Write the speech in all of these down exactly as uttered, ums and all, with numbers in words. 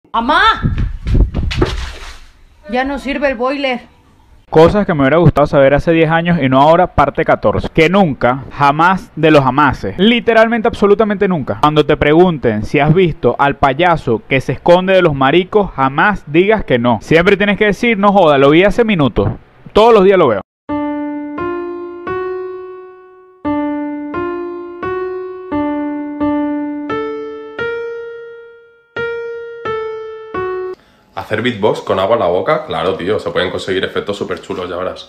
¡Amá! Ya no sirve el boiler. Cosas que me hubiera gustado saber hace diez años y no ahora, parte catorce. Que nunca, jamás de los jamases, literalmente absolutamente nunca, cuando te pregunten si has visto al payaso que se esconde de los maricos, jamás digas que no. Siempre tienes que decir, no joda, lo vi hace minutos. Todos los días lo veo. Hacer beatbox con agua en la boca, claro, tío, se pueden conseguir efectos súper chulos, ya verás.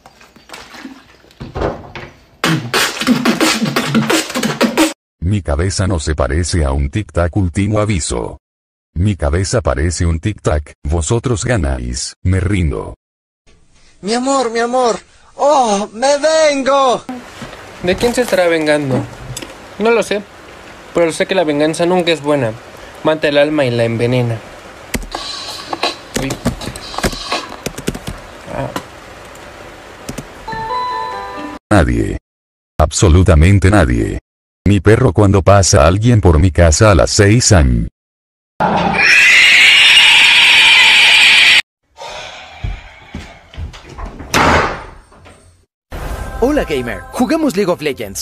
Mi cabeza no se parece a un tic-tac, último aviso. Mi cabeza parece un tic-tac, vosotros ganáis, me rindo. Mi amor, mi amor, ¡oh, me vengo! ¿De quién se estará vengando? No lo sé, pero sé que la venganza nunca es buena. Mata el alma y la envenena. Uy. Ah. Nadie. Absolutamente nadie. Mi perro cuando pasa alguien por mi casa a las seis am. Hola gamer, juguemos League of Legends.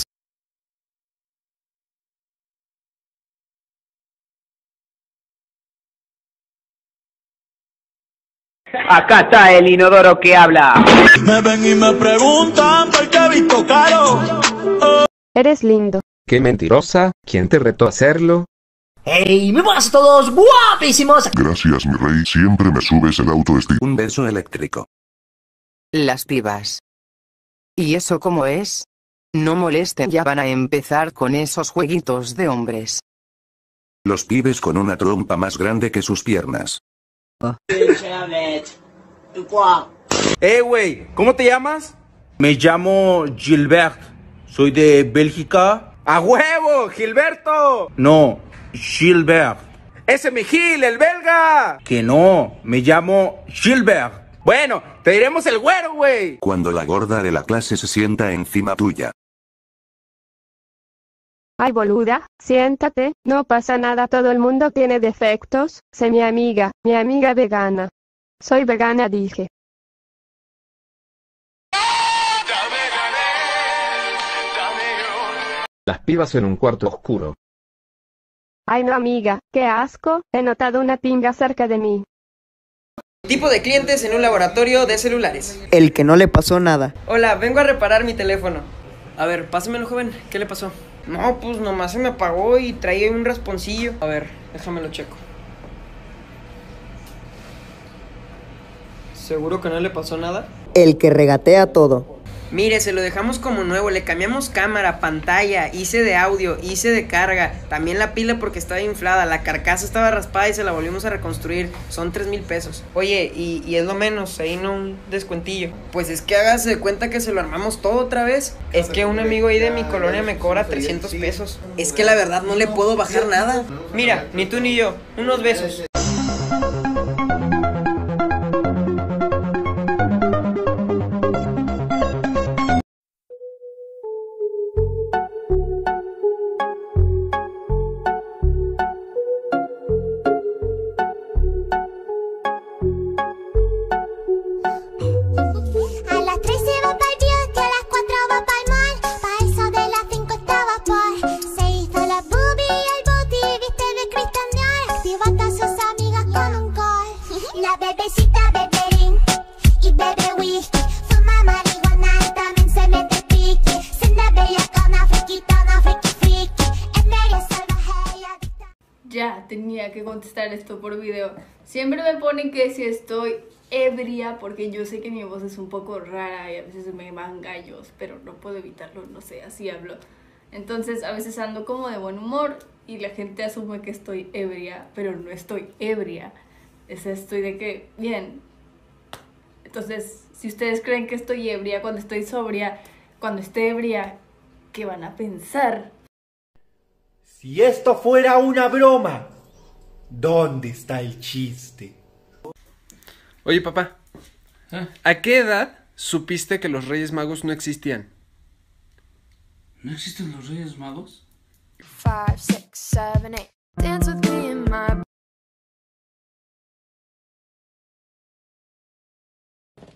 Acá está el inodoro que habla. Me ven y me preguntan por qué he visto caro. Oh. Eres lindo. Qué mentirosa, ¿quién te retó a hacerlo? ¡Hey! ¡Me vas todos guapísimos! Gracias, mi rey, siempre me subes el autoestima. Un beso eléctrico. Las pibas. ¿Y eso cómo es? No molesten, ya van a empezar con esos jueguitos de hombres. Los pibes con una trompa más grande que sus piernas. Eh, güey, ¿cómo te llamas? Me llamo Gilbert. Soy de Bélgica. ¡A huevo, Gilberto! No, Gilbert. ¡Ese mi Gil, el belga! Que no, me llamo Gilbert. Bueno, te diremos el güero, güey. Cuando la gorda de la clase se sienta encima tuya. Ay, boluda, siéntate, no pasa nada, todo el mundo tiene defectos. Sé mi amiga, mi amiga vegana. Soy vegana, dije. Las pibas en un cuarto oscuro. Ay, no, amiga, qué asco, he notado una pinga cerca de mí. Tipo de clientes en un laboratorio de celulares. El que no le pasó nada. Hola, vengo a reparar mi teléfono. A ver, pásamelo, joven, ¿qué le pasó? No, pues nomás se me apagó y traía un rasponcillo. A ver, déjamelo checo. ¿Seguro que no le pasó nada? El que regatea todo. Mire, se lo dejamos como nuevo, le cambiamos cámara, pantalla, hice de audio, hice de carga, también la pila porque estaba inflada, la carcasa estaba raspada y se la volvimos a reconstruir, son tres mil pesos. Oye, y, y es lo menos, ahí no un descuentillo. Pues es que hágase de cuenta que se lo armamos todo otra vez. Es que un amigo ahí de mi colonia me cobra trescientos pesos. Es que la verdad no le puedo bajar nada. Mira, ni tú ni yo, unos besos. Ya, tenía que contestar esto por video. Siempre me ponen que si estoy ebria, porque yo sé que mi voz es un poco rara y a veces me van gallos, pero no puedo evitarlo, no sé, así hablo. Entonces a veces ando como de buen humor y la gente asume que estoy ebria, pero no estoy ebria. Es estoy de que, bien. Entonces, si ustedes creen que estoy ebria cuando estoy sobria, cuando esté ebria, ¿qué van a pensar? Si esto fuera una broma, ¿dónde está el chiste? Oye, papá, ¿Eh? ¿a qué edad supiste que los Reyes Magos no existían? ¿No existen los Reyes Magos? Five, six, seven, eight. Dance with me in my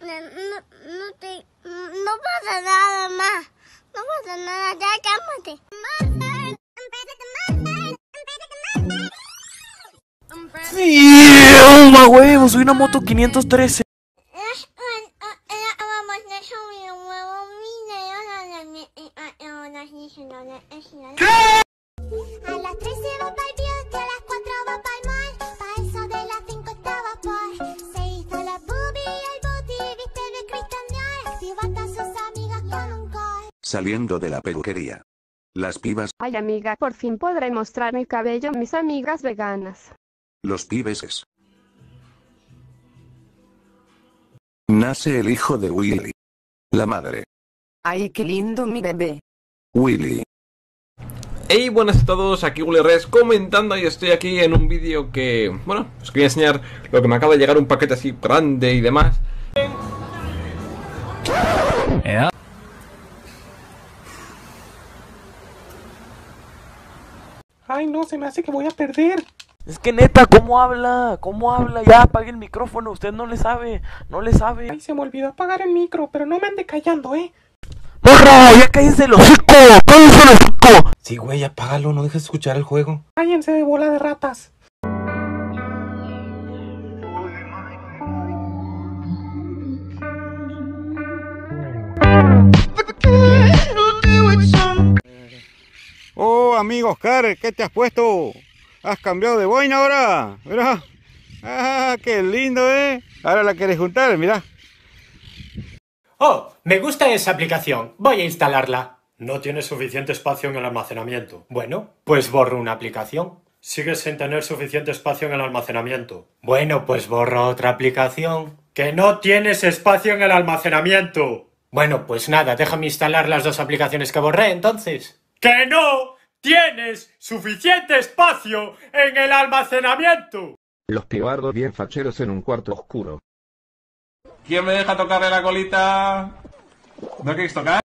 no, no, te, no pasa nada más. No pasa nada, ya cálmate. ¡Toma huevo! Soy una moto quinientos trece. ¿Qué? A las tres se va para el beauty, a las cuatro va para el mall. Pa' eso de las cinco estaba por. Se hizo la boobie y el booty, viste de Christian Dior. Activaste a sus amigas con un call. Saliendo de la peluquería. Las pibas, Ay amiga, por fin podré mostrar mi cabello a mis amigas veganas. los pibes es. Nace el hijo de Willy. La madre. Ay, qué lindo mi bebé. Willy. Hey, buenas a todos, aquí Willy Res comentando y estoy aquí en un vídeo que, bueno, os quería enseñar lo que me acaba de llegar, un paquete así grande y demás. ¿Eh? Ay, no, se me hace que voy a perder. Es que neta, ¿cómo habla? ¿Cómo habla? Ya, apague el micrófono, usted no le sabe, no le sabe. Ay, se me olvidó apagar el micro, pero no me ande callando, ¿eh? ¡Morro! ¡Ya cállense el hocico! ¡Cállense el hocico! Sí, güey, apágalo, no dejes escuchar el juego. Cállense de bola de ratas. Oh, amigo Oscar, ¿qué te has puesto? ¿Has cambiado de boina ahora? Mira. Ah, qué lindo, ¿eh? Ahora la quieres juntar, mira. Oh, me gusta esa aplicación. Voy a instalarla. No tiene suficiente espacio en el almacenamiento. Bueno, pues borro una aplicación. Sigues sin tener suficiente espacio en el almacenamiento. Bueno, pues borro otra aplicación. ¡Que no tienes espacio en el almacenamiento! Bueno, pues nada, déjame instalar las dos aplicaciones que borré, entonces. ¡Que no tienes suficiente espacio en el almacenamiento! Los pibardos bien facheros en un cuarto oscuro. ¿Quién me deja tocarle la colita? ¿No queréis tocar?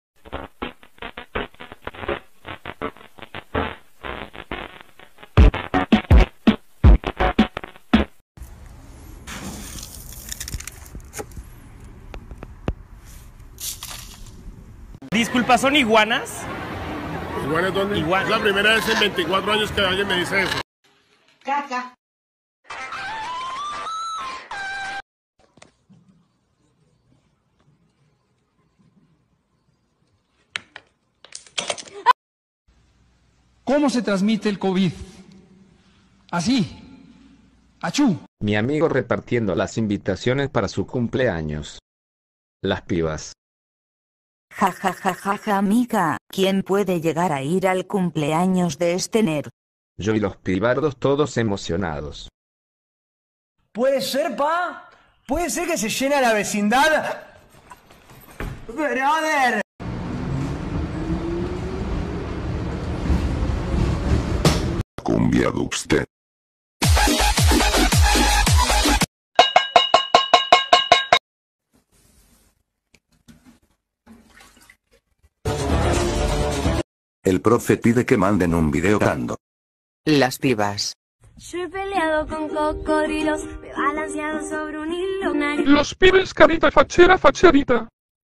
Disculpa, ¿son iguanas? ¿Iguanas dónde? Iguanas. Es la primera vez en veinticuatro años que alguien me dice eso. Caca. ¿Cómo se transmite el COVID? Así. Achú. Mi amigo repartiendo las invitaciones para su cumpleaños. Las pibas. Ja ja ja ja ja amiga, ¿quién puede llegar a ir al cumpleaños de este nerd? Yo y los pibardos todos emocionados. Puede ser, pa. Puede ser que se llene la vecindad. Brother. Cumbiado usted. El profe pide que manden un video cantando. Las pibas. Yo he peleado con cocodrilos, me he balanceado sobre un hilo. Los pibes carita fachera facherita.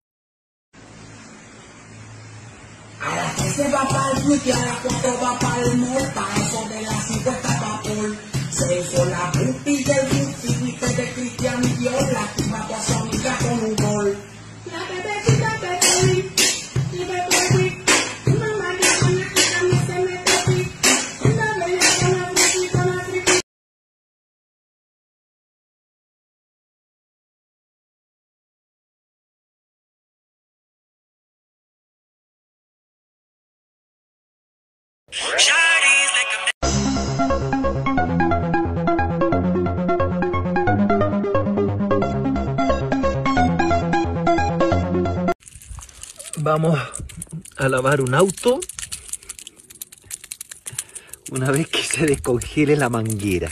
A las tres se va pa'l fruity, a las cuatro va pa'l mall, pa' eso de las cinco está pa' Paul. Se hizo la puti y el beauty, viste de Christian Dior, la tumba a su amiga con un gol. La bebecita bebé, y bebé, una marihuana que también se mete aquí, una bella con la fruity con la fruity. Vamos a lavar un auto una vez que se descongele la manguera.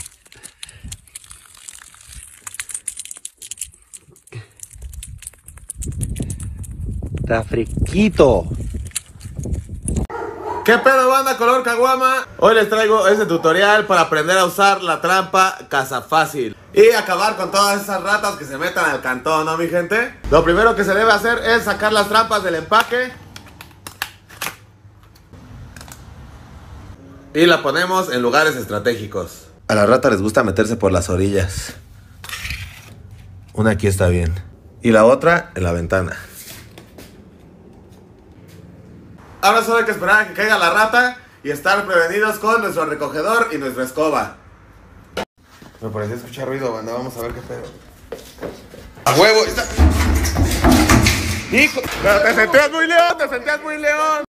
Está fresquito. ¿Qué pedo, banda color caguama? Hoy les traigo este tutorial para aprender a usar la trampa Cazafácil y acabar con todas esas ratas que se metan al cantón, ¿no, mi gente? Lo primero que se debe hacer es sacar las trampas del empaque y la ponemos en lugares estratégicos. A la rata les gusta meterse por las orillas. Una aquí está bien y la otra en la ventana. Ahora solo hay que esperar a que caiga la rata y estar prevenidos con nuestro recogedor y nuestra escoba. Me pareció escuchar ruido, banda. Vamos a ver qué pedo. ¡A huevo! ¡Hijo! Pero te sentías muy león, te sentías muy león.